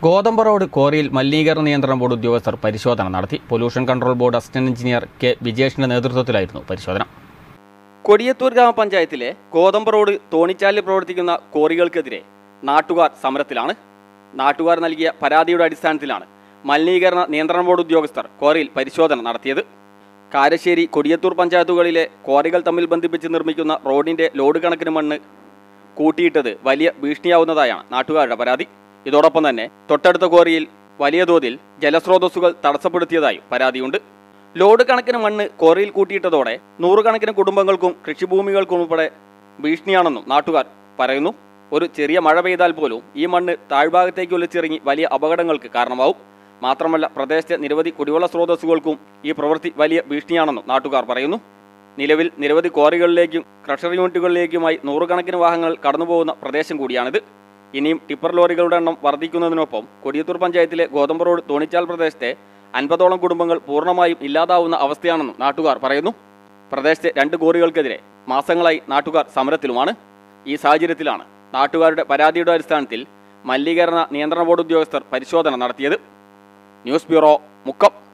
ഗോതമ്പ് റോഡ് ക്വാറിയിൽ മലിനീകരണ നിയന്ത്രണ ബോർഡ് ഉദ്യോഗസ്ഥർ പരിശോധന നടത്തി. Pollution control board assistant engineer K വിജേഷിന്റെ നേതൃത്വത്തിലായിരുന്നു പരിശോധന. കൊടിയത്തൂർ ഗ്രാമപഞ്ചായത്തിലെ ഗോതമ്പ് റോഡ് തോണിച്ചാലിൽ പ്രവർത്തിക്കുന്ന ക്വാറികൾക്കെതിരെ നാട്ടുകാർ സമരത്തിലാണ്. നാട്ടുകാർ നൽകിയ പരാതിയുടെ അടിസ്ഥാനത്തിലാണ് മലിനീകരണ നിയന്ത്രണ ബോർഡ് ഉദ്യോഗസ്ഥർ ക്വാറിയിൽ പരിശോധന നടത്തിയത്. കാരശ്ശേരി, കൊടിയത്തൂർ പഞ്ചായത്തുകളിലെ ക്വാറികൾ തമ്മിൽ ബന്ധിപ്പിച്ച് നിർമ്മിക്കുന്ന റോഡിന്റെ ലോഡ് കണക്കിന് മണ്ണ് കൂട്ടിയിട്ടത് വലിയ ഭീഷണിയാവുന്നതായാണ് നാട്ടുകാരുടെ പരാതി. ഇതോടൊപ്പം തന്നെ തൊട്ടടുത്ത ക്വാറിയിൽ വലിയ തോതിൽ ജലസ്രോതസ്സുകൾ തടസ്സപ്പെടുത്തിയതായും പരാതിയുണ്ട്. ലോഡ് കണക്കിന് മണ്ണ് ക്വാറിയിൽ കൂട്ടിയിട്ടതോടെ നൂറുകണക്കിന് കുടുംബങ്ങൾക്കും കൃഷിഭൂമികൾക്കും ഉൾപ്പെടെ ഭീഷണിയാണെന്നും നാട്ടുകാർ പറയുന്നു. ഒരു ചെറിയ മഴ പെയ്താൽ പോലും ഈ മണ്ണ് താഴ്ഭാഗത്തേക്ക് ഒലിച്ചിറങ്ങി വലിയ അപകടങ്ങൾക്ക് കാരണമാവും. മാത്രമല്ല, പ്രദേശത്തെ നിരവധി കുടിവെള്ള സ്രോതസ്സുകൾക്കും ഈ പ്രവൃത്തി വലിയ ഭീഷണിയാണെന്നും നാട്ടുകാർ പറയുന്നു. നിലവിൽ നിരവധി ക്വാറികളിലേക്കും ക്രഷർ യൂണിറ്റുകളിലേക്കുമായി നൂറുകണക്കിന് വാഹനങ്ങൾ കടന്നുപോകുന്ന പ്രദേശം കൂടിയാണിത്. ഇനിയും ടിപ്പർ ലോറികളുടെ എണ്ണം വർദ്ധിക്കുന്നതിനൊപ്പം കൊടിയത്തൂർ പഞ്ചായത്തിലെ ഗോതമ്പ് റോഡ് തോണിച്ചാൽ പ്രദേശത്തെ 50ഓളം കുടുംബങ്ങൾ പൂർണ്ണമായും ഇല്ലാതാവുന്ന അവസ്ഥയാണെന്നും നാട്ടുകാർ പറയുന്നു. പ്രദേശത്തെ 2 ക്വാറികൾക്കെതിരെ മാസങ്ങളായി നാട്ടുകാർ സമരത്തിലുമാണ്. ഈ സാഹചര്യത്തിലാണ് നാട്ടുകാരുടെ പരാതിയുടെ അടിസ്ഥാനത്തിൽ മലിനീകരണ നിയന്ത്രണ ബോർഡ് ഉദ്യോഗസ്ഥർ പരിശോധന നടത്തിയത്. News bureau, Mukkam.